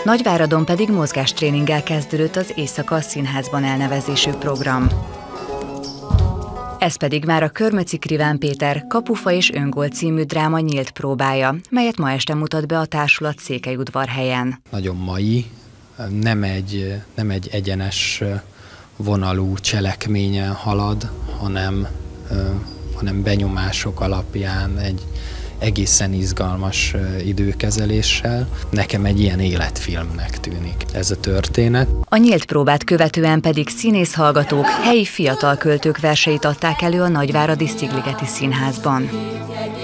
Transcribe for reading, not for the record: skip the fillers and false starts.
Nagyváradon pedig mozgástréninggel kezdődött az Éjszaka a Színházban elnevezésű program. Ez pedig már a Körmöczi Kriván Péter Kapufa és Öngól című dráma nyílt próbája, melyet ma este mutat be a társulat Székelyudvarhelyen. Nagyon mai, nem egy egyenes vonalú cselekményen halad, hanem benyomások alapján egy egészen izgalmas időkezeléssel. Nekem egy ilyen életfilmnek tűnik ez a történet. A nyílt próbát követően pedig színészhallgatók, helyi fiatal költők verseit adták elő a nagyváradi Szigligeti Színházban.